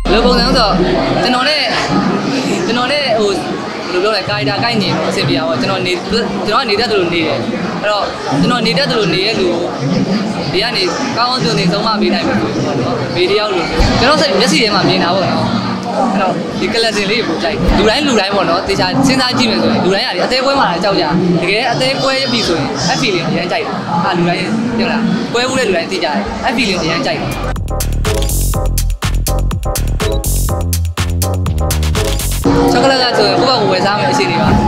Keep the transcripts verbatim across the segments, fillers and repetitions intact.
လူပုံစံဆိုကျွန်တော်နဲ့ကျွန်တော်နဲ့ဟိုဘယ်လိုပြောလဲကာရီတာကိုက်နေတော့အဆင်ပြေအောင်ကျွန်တော်နေကျွန်တော်နေတတ်တယ်လို့နေတယ်အဲ့တော့ကျွန်တော်နေတတ်တယ်လို့နေတဲ့လူဒီကနေကောင်းအောင်ပြုံနေဆုံးမပေးနိုင်ပြီပေါ့နော်ဗီဒီယိုလို့ကျွန်တော်စိတ်မျက်စိထဲမှာမြင်တာပေါ့နော်အဲ့တော့ဒီကလပ်စင်လေးကိုကြိုက်လူတိုင်းလူတိုင်းပေါ့နော်တေချာစဉ်းစားကြည့်မယ်ဆိုရင်လူတိုင်းရတယ်အသေးကွဲမှလည်းကြောက်ကြတကယ်အသေးကွဲပြီဆိုရင်အဲ့ feeling ကိုအရင်ကြိုက်တယ်အာလူတိုင်းပြောလားကွဲဘူးတဲ့လူတိုင်းသိကြတယ်အဲ့ feeling ကိုအရင်ကြိုက်တယ်chocolate ကဆိုရင်ကိုယ့်ဘက်ကိုဝယ်စားမယ်အချိန်တွေပါဒါ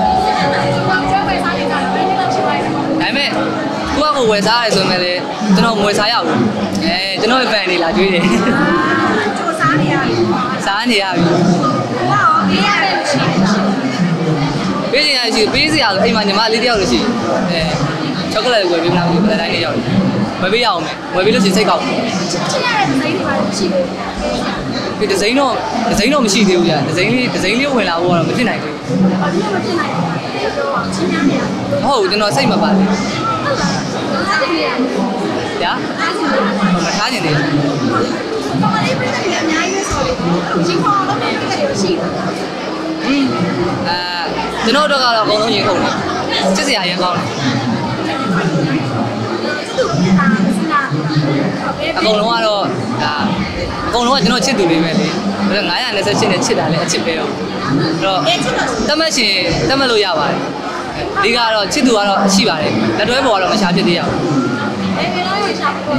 ပေမဲ့ကိုယ့်ဘက်ကိုဝယ်စားရဆိုရင်လည်းကျွန်တော်မဝယ်စားရဘူးအဲကျွန်တော်ရဲ့ fan တွေလာကြွေးတယ်ချိုးစားနေရပြီစားနေရပြီကိုရောပေးရတယ်ရှိပေးရရှိပေးစရာဆိုအိမ်မှာညီမလေးတယောက်လို့ရှိအဲ chocolate ကိုဝယ်ပေးမလားဘယ်တိုင်းလေးရောက်ဝယ်ပေးရအောင်မယ်ဝယ်ပေးလို့ရှိရင်စိတ်ကောက်ချစ်ရတဲ့ဒီဇိုင်းတွေပါရှိတယ်ဒီဒီဇိုင်းတော့ဒီဇိုင်းတော့မရှိသေးဘူးကြာဒီဇိုင်းလေးဒီဇိုင်းလေးဝင်လာဖို့ကတော့မဖြစ်နိုင်ဘူးဘာလို့မဖြစ်နိုင်လဲတော့ချင်းများနေရဟုတ်ကျွန်တော်စိတ်မပါဘူးညာမထားနေတယ်ဘာလေးပြည့်တယ်အများကြီးပဲဆိုတော့ချင်းခေါ်တော့လည်းပြည့်တယ်ရှိတယ်အဲကျွန်တော်တို့ကတော့အကုန်လုံးရင်ခုန်တယ်စစ်စရာရင်ကောင်းတယ်အကုန်လုံးကတော့ဒါအကုန်လုံးကကျွန်တော်ချစ်သူတွေပဲလေငါးရာနှစ်ဆယ်နဲ့ချစ်တာလည်းအချစ်ပဲတော့အဲ့တော့တတ်မှတ်ရှင်တတ်မှတ်လို့ရပါတယ်ဒီကတော့ချစ်သူကတော့ရှိပါတယ်လက်တွဲပေါ်ကတော့မရှာဖြစ်သေးရဘူးအဲဘယ်လိုရှာဖို့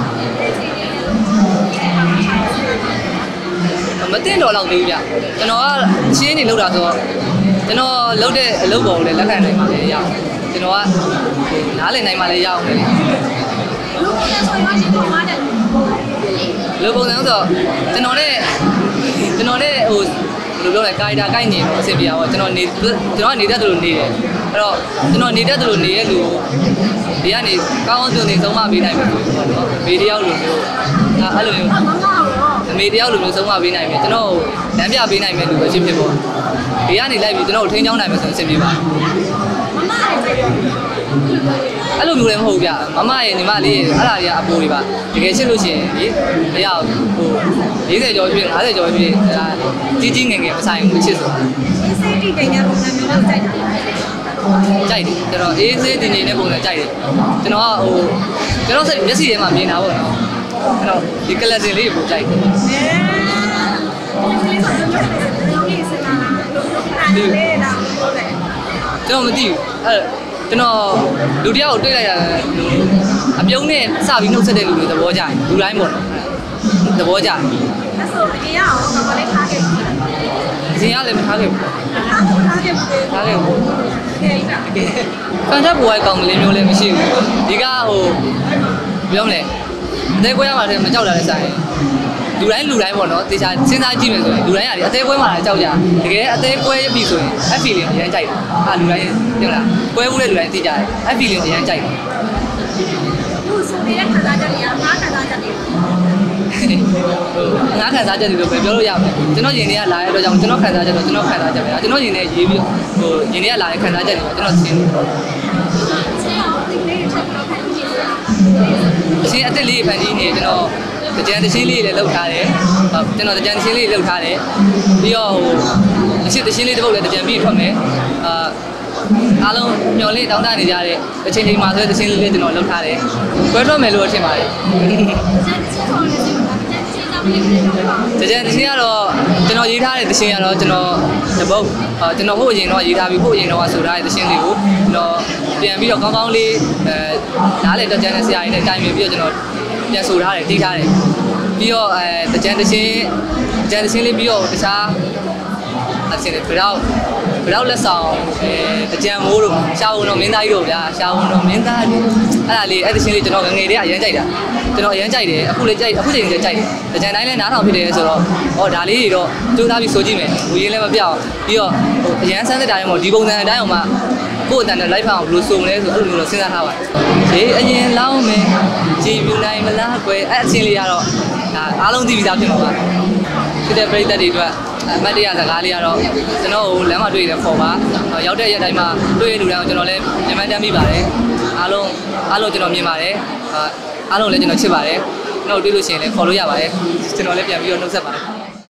မတင်တော့တော့သေးဘူးဗျကျွန်တော်ကရှင်းနေလောက်တာဆိုတော့ကျွန်တော်လောက်တဲ့အလုပ်ပေါ်ကိုလည်းလက်ခံနိုင်ပါလေရအောင်ကျွန်တော်ကနားလည်နိုင်ပါလေရအောင်လေလူပုံစံဆိုကျွန်တော်နဲ့ကျွန်တော်နဲ့ဟိုဘယ်လိုပြောလဲကာရီတာကိုက်နေတော့အဆင်ပြေအောင်ကျွန်တော်နေကျွန်တော်ကနေတတ်တယ်လို့နေတယ်အဲ့တော့ကျွန်တော်နေတတ်တယ်လို့နေတဲ့လူဒီကနေကောင်းအောင်ပြုံနေဆုံးမပေးနိုင်ပြီပေါ့နော်ဗီဒီယိုလိုမျိုးအဲ့လိုမျိုးအမေတယောက်လိုမျိုးဆုံးမပေးနိုင်ပြီကျွန်တော်လမ်းပြပေးနိုင်မယ်လူပဲဖြစ်ဖြစ်ပေါ့ဒီကနေလိုက်ပြီးကျွန်တော်ထိန်းချောင်းနိုင်မယ်ဆိုရင်အဆင်ပြေပါအဲ့လိုမျိုးလည်းမဟုတ်ဗျမမရဲ့ညီမလေးအဲ့ဒါကြီးကအပိုးတွေပါတကယ်ချစ်လို့ရှိရင်လေမရဟို၄၀ကျော်ဖြစ်၅၀ကျော်ဖြစ်ဒါကြီးကြီးငယ်ငယ်မဆိုင်ဘူးချစ်ဆိုတာအေးစေးတီတိန်တဲ့ပုံစံမျိုးတော့ကြိုက်တာကြိုက်တယ်ကျွန်တော်အေးစေးတီနေတဲ့ပုံစံကြိုက်တယ်ကျွန်တော်ကဟိုကျွန်တော်စိတ်မျက်စိထဲမှာမြင်တာပေါ့နော်အဲ့တော့ဒီကလပ်စင်လေးကိုကြိုက်တယ်ကျွန်တော်မသိဘူးအဲ့ကျွန်တော်လူတယောက်ကိုတွေ့လိုက်တာအပြုံးနဲ့စပြီးနှုတ်ဆက်တဲ့လူတွေသဘောကျတယ်လူတိုင်းပေါ့သဘောကျတယ်အဲ့ဆိုအရင်ကရောဘာလဲထားခဲ့ပြီအရင်ကလည်းမထားခဲ့ဘူးထားခဲ့ဘူးထားခဲ့ဘူးကဲဒါကဲဖန်ချက်ဘွားကောင်လေးမျိုးလည်းမရှိဘူးဒီကဟိုပြောမလဲအသေးကွဲရမှာတည်းမကြောက်တာလည်းဆိုင်လူတိုင်းလူတိုင်းပေါ့နော်တေချာစဉ်းစားကြည့်မယ်ဆိုရင်လူတိုင်းရတယ်အသေးကွဲမှလည်းကြောက်ကြတကယ်အသေးကွဲပြီဆိုရင်အဲ့ feeling ကိုအရင်ကြိုက်တယ်အာလူတိုင်းပြောလားကွဲဘူးတဲ့လူတိုင်းသိကြတယ်အဲ့ feeling ကိုအရင်ကြိုက်တယ်သူဆိုနေတဲ့ခံစားချက်တွေကငါးခံစားချက်တွေငါးခံစားချက်တွေလို့ပဲပြောလို့ရမယ်ကျွန်တော်ယင်တွေကလာတဲ့အတွက်ကြောင့်ကျွန်တော်ခံစားချက်တော့ကျွန်တော်ခံစားချက်ပဲကျွန်တော်ယင်တွေရေးပြီးဟိုယင်တွေကလာတဲ့ခံစားချက်တွေကျွန်တော်ရှင်းတယ်ရှင်းအစ်စ်လေးဖန်တီးနေကျွန်တော်တကြံတရှင်းလေးလည်းလှုပ်ထားတယ်ကျွန်တော်တကြံတရှင်းလေးလှုပ်ထားတယ်ပြီးတော့ဟိုအရှိတရှင်းလေးတစ်ပုတ်လည်းတကြံပြီးထွက်မယ်အာအားလုံးမျော်လင့်တောင်းတနေကြတဲ့အချိန်ချိန်မှာဆိုတရှင်းလေးလည်းကျွန်တော်လှုပ်ထားတယ်ကွဲထွက်မယ်လို့ထင်ပါတယ်တကြံတရှင်းကတော့ကျွန်တော်ရေးထားတဲ့တရှင်းကတော့ကျွန်တော်တပုတ်ကျွန်တော်ဟိုအရင်တော့ရေးထားပြီးဟိုအရင်တော့ဆိုထားတဲ့တရှင်းလေးကိုကျွန်တော်ပြန်ပြီးတော့ကောင်းကောင်းလေးအဲနားလေတကြံတဲ့ဆရာကြီးနဲ့တိုင်ပင်ပြီးတော့ကျွန်တော်ပြန်ဆိုထားတယ်တီးထားတယ်ပြီးတော့အဲတကြံတချင်းတကြံတချင်းလေးပြီးတော့တခြားအချင်းတွေဘယ်တော့ဘယ်တော့လက်ဆောင်အဲတကြံမိုးတို့ရှားဝန်တော်မင်းသားကြီးတို့ဗျာရှားဝန်တော်မင်းသားကြီးအဲ့ဒါလေးအဲ့တချင်းလေးကျွန်တော်ငငယ်တည်းကအရင်ကြိုက်တာကျွန်တော်အရင်ကြိုက်တယ်အခုလည်းကြိုက်အခုချိန်လည်းကြိုက်တယ်တကြံတိုင်းလည်းနားထောင်ဖြစ်တယ်ဆိုတော့ဟောဒါလေးတွေတော့ကြိုးစားပြီးဆိုကြည့်မယ်ဝေးရင်လည်းမပြောင်းပြီးတော့ဟိုအရင်ဆန်းစစ်တာရင်ပေါ့ဒီပုံစံအတိုင်းအောင်မှကိုယ့်အတန်နဲ့ live ဖန်အောင်ဘယ်လိုစုံလဲဆိုအဲ့လိုမျိုးတော့စဉ်းစားထားပါတယ်။ဒီအရင်လောင်းမယ်ကြည်ပြူနိုင်မလားကွယ်အဲ့အချင်းလေးကတော့ဒါအားလုံးသိပြီးသားဖြစ်မှာပါ။ဖြစ်တဲ့ပရိသတ်တွေအတွက်အမတ်တရားစကားလေးကတော့ကျွန်တော်ကိုလမ်းမှာတွေ့ရတဲ့ခေါ်ပါရောက်တဲ့ရက်တိုင်းမှာတွေ့ရလူတိုင်းကိုကျွန်တော်လည်းညမှန်းတမ်းမိပါတယ်။အားလုံးအားလုံးကျွန်တော်မြင်ပါတယ်။အားလုံးလည်းကျွန်တော်ချစ်ပါတယ်။ကျွန်တော်တွေ့လို့ရှိရင်လည်းခေါ်လို့ရပါတယ်ကျွန်တော်လည်းပြန်ပြီးတော့နှုတ်ဆက်ပါတယ်